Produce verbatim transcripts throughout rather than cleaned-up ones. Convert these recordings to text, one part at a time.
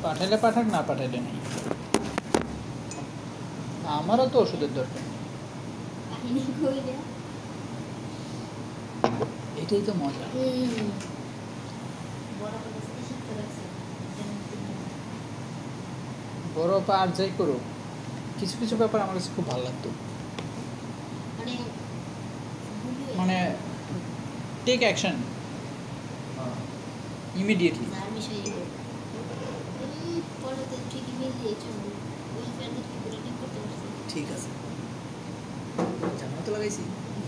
পাঠাইলে পাঠাক, না পাঠাইলে নেই। আমারও তো ওষুধের দরকার। এটাই তো মজা। বড় পা আর যাই করো, কিছু কিছু ব্যাপার আমার কাছে খুব ভালো লাগতো, মানে টেক অ্যাকশন ইমিডিয়েটলি। ঠিক আছে, জানা তো লাগাইছি।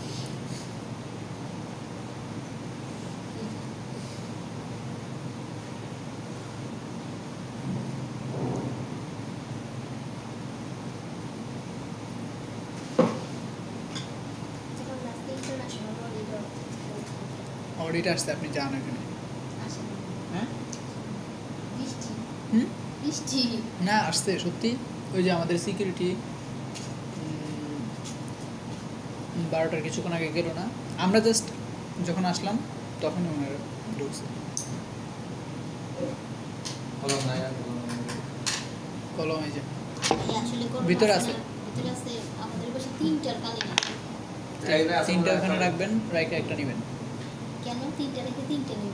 অডিট আসছে, আপনি যান এখানে। হ্যাঁ হুম না আসছে সত্যি। ওই যে আমাদের সিকিউরিটি বারোটার কিছুক্ষণ আগে গেল না, আমরা জাস্ট যখন আসলাম তখন ওনারা ঢুকছে। কলম এই যে ভিতরে আছে, তিনটা ওখানে রাখবেন, রাইখে একটা নেবেন। কেন তিনটা রেখে তিনটা নিব?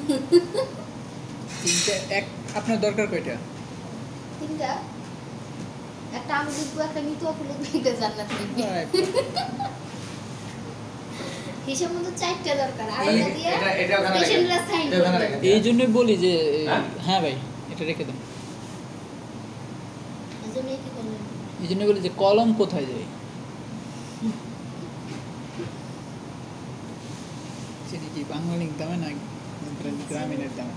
তিনটা এক আপনার দরকার কয়টা? তিনটা, একটা আমি দেখবো, একটা নিতে আপনি দুইটা জান্নাত নিবি। হিসাব মতো চারটা দরকার, আর এটা দিয়ে এটা এটা ওখানে রেখে। এই জন্যই বলি যে হ্যাঁ ভাই এটা রেখে দেন। এজন্যই কি করলেন? এই জন্যই বলি যে কলম কোথায় যায়। চিনি কি বাংলালিংক দামে না গ্রামীণের দামে?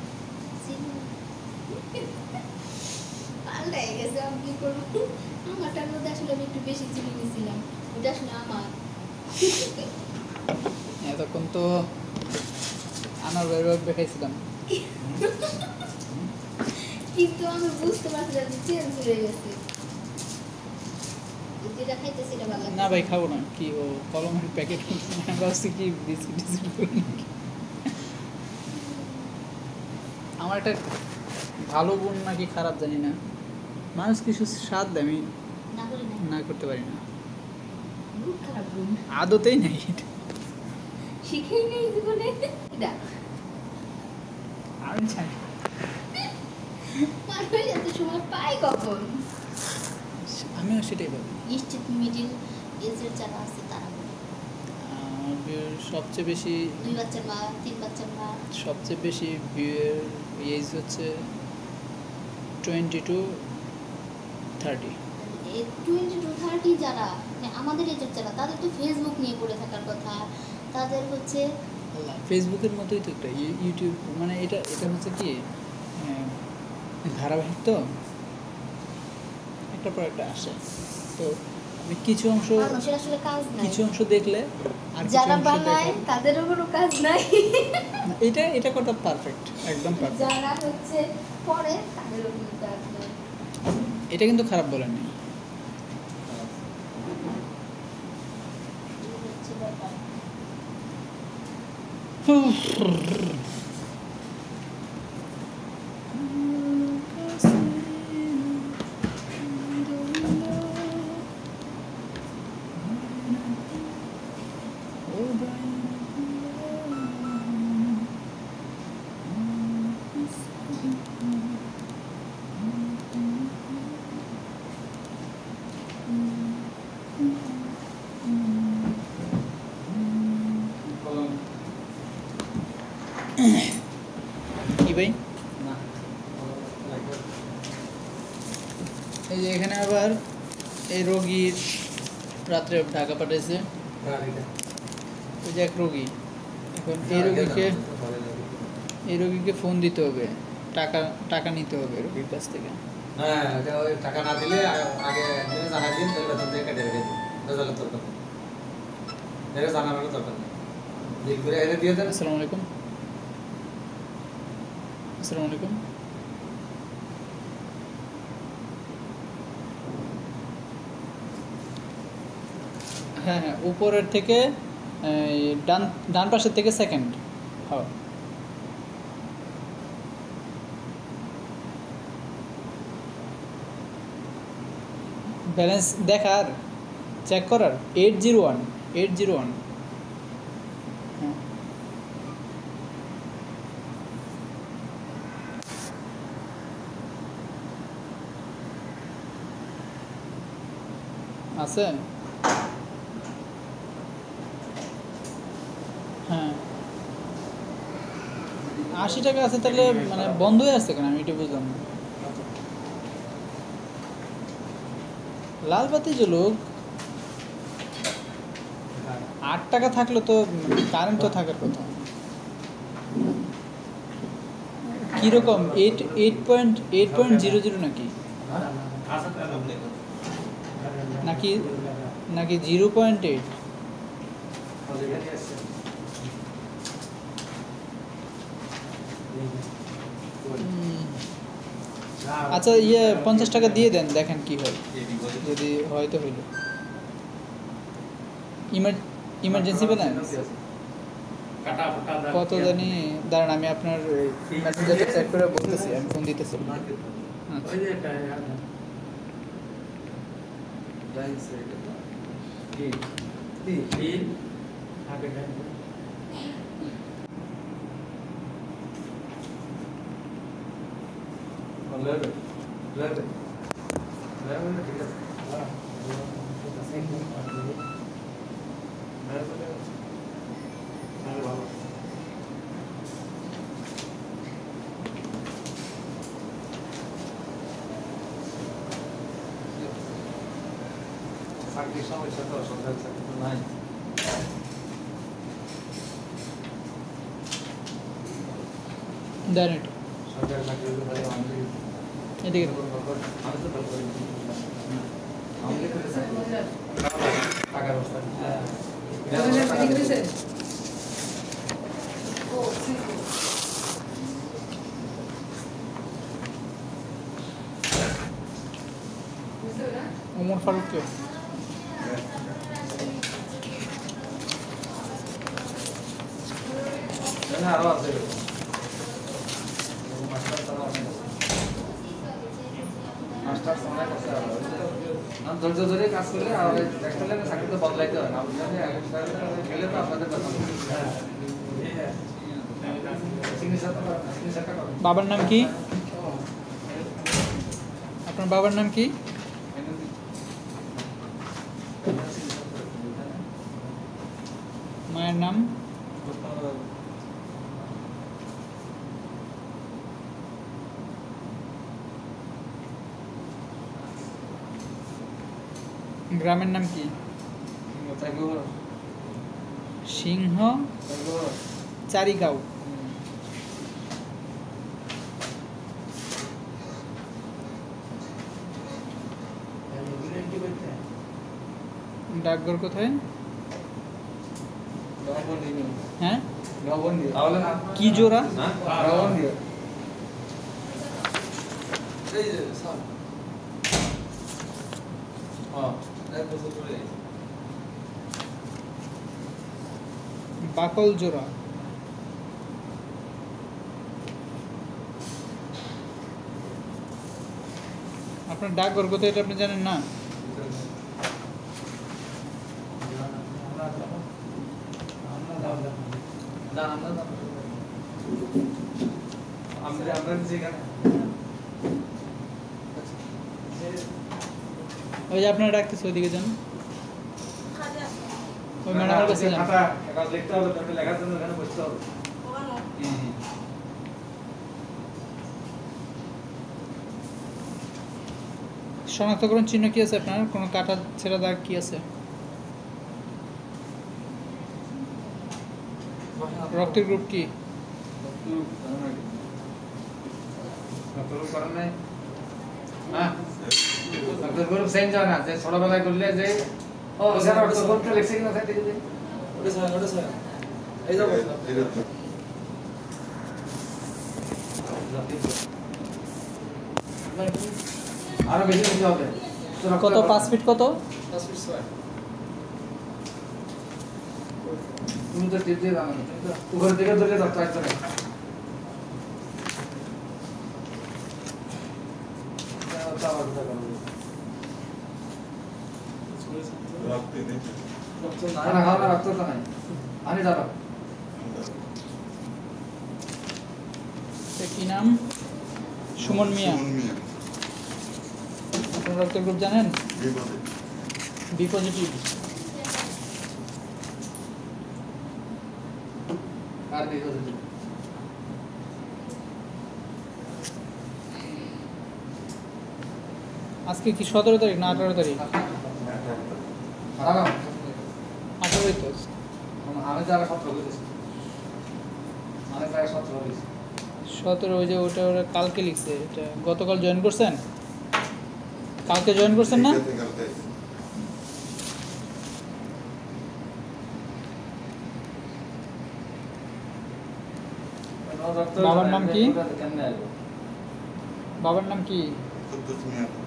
পাল্টাই গেছে, আমি কি করবো? আমারটার মধ্যে আসলে আমি একটু বেশি চিনি নিয়েছিলাম, ওটা আসলে আমার। এতক্ষণ তো আমার বেরোয় দেখাইছিলাম, কিন্তু আমি বুঝতে পারছিলাম যে চেঞ্জ হয়ে গেছে। যেটা খাইতেছি এটা ভালো না ভাই খাবো না। কি ও কলমের প্যাকেট ভাবছি কি বিস্কিট টিস্কিট। আমার একটা ভালো গুণ নাকি খারাপ জানি না, মানুষ কিছু স্বাদ দেয় আমি না করি না, না করতে পারি না। খুব খারাপ গুণ, আদতেই নেই, শিখেই নেই জীবনে। এটা আমি চাই মানুষ এত সময় পাই কখন? আমিও সেটাই ভাবি। নিশ্চিত মিডিল এজের যারা আছে তারা বলে আমাদের সবচেয়ে বেশি দুই বাচ্চার মা, তিন বাচ্চার মা, সবচেয়ে বেশি ভিউয়ের এজ হচ্ছে টোয়েন্টি টু থার্টি। এই টোয়েন্টি টু থার্টি যারা মানে আমাদের এজের যারা, তাদের তো ফেসবুক নিয়ে পড়ে থাকার কথা, তাদের হচ্ছে ফেসবুকের মতোই তো একটা ইউটিউব, মানে এটা এটা হচ্ছে কি ধারাবাহিক, তো একটা পর একটা আসে, তো আমি কিছু অংশ মানুষের আসলে কাজ নাই, কিছু অংশ দেখলে আর যারা বানায় তাদেরও কোনো কাজ নাই। এটা এটা কত পারফেক্ট, একদম পারফেক্ট। যারা হচ্ছে পড়ে তাদেরও কোনো কাজ নাই। এটা কিন্তু খারাপ বলেন নাই। কি ভাই, এই যে এখানে আবার এই রোগীর রাত্রে ঢাকা পাঠাইছে, ওই যে এক রোগী, এখন এই রোগীকে এই রোগীকে ফোন দিতে হবে, টাকা টাকা নিতে হবে রোগীর কাছ থেকে। হ্যাঁ, এটা ওই টাকা না দিলে আগে একদিনে জানাই দিন, তাহলে বেতন থেকে কেটে রেখে দিন, রেজাল্টের দরকার নেই, এটা জানানোর দরকার নেই, দিন করে এনে দিয়ে দেন। আসসালামু আলাইকুম। আসসালামু আলাইকুম। হ্যাঁ হ্যাঁ, উপরের থেকে ডান ডান পাশের থেকে সেকেন্ড। হ্যাঁ ব্যালেন্স দেখার, চেক করার। Eight zero one eight zero one হ্যাঁ আছে। হ্যাঁ আশি টাকা আছে, তাহলে মানে বন্ধ হয়ে আসছে কেন, আমি এটা বুঝলাম না। লাল বাতি জ্বলুক, আট টাকা থাকলে তো কারেন্ট তো থাকার কথা। কীরকম eight eight point eight point zero zero নাকি নাকি নাকি জিরো পয়েন্ট এইট? আচ্ছা ইয়ে পঞ্চাশ টাকা দিয়ে দেন, দেখেন কি হয়, যদি হয়তো হইল। ইমার্জেন্সি ব্যালেন্স কত জানি, দাঁড়ান আমি আপনার মেসেঞ্জারটা চেক করে বলতেছি, আমি ফোন দিতেছি। চাকরির সমস্যা তো, সরকারি চাকরি তো নাই। দেন একটু সরকারি চাকরি হলে ভালো, আমি এদিকে। আমি তো ভালো করি, আমি করতে চাই টাকার অবস্থা। ওমর ফারুককে আরো আছে ধৈর্য ধরে কাজ করলে আর চাকরি তো বদলাইতে হয় না, গেলে তো আপনাদের বাবার নাম কি? আপনার বাবার নাম কি? মায়ের নাম? গ্রামের নাম কি? সিংহ চারিগাঁও। ডাকঘর কোথায়? হ্যাঁ কি জোড়া? বাকল জোড়া। আপনার ডাকঘর কোথায় এটা আপনি জানেন না? ওই যে আপনারা ডাকতেছে, ওইদিকে যান, ওই ম্যাডামের কাছে যান। শনাক্তকরণ চিহ্ন কি আছে আপনার? কোনো কাটা ছেঁড়া দাগ কি আছে? রক্তের গ্রুপ কি? ছোটবেলায় করলে যে লেখছে কিনা আরো বেশি নিতে হবে। কত? পাঁচ ফিট কত? তুমি তো টিপ দিয়ে জানো, তুমি তো উপরের দিকে ধরে যাচ্ছ একজনে। খানা খাওয়া রক্ত তো নাই আনি দাঁড়াও এটা কি নাম? সুমন মিয়া। আপনার রক্তের গ্রুপ জানেন? B positive. আর বি পজিটিভ আজকে কি সতেরো তারিখ না আঠারো তারিখ? খারাপ আঠারোই তো। আমি যারা সতেরো করেছি আমি যারা সতেরো করেছি সতেরো ওই যে ওটা ওরা কালকে লিখছে। এটা গতকাল জয়েন করছেন? কালকে জয়েন করছেন না? বাবার নাম কি? বাবার নাম কি?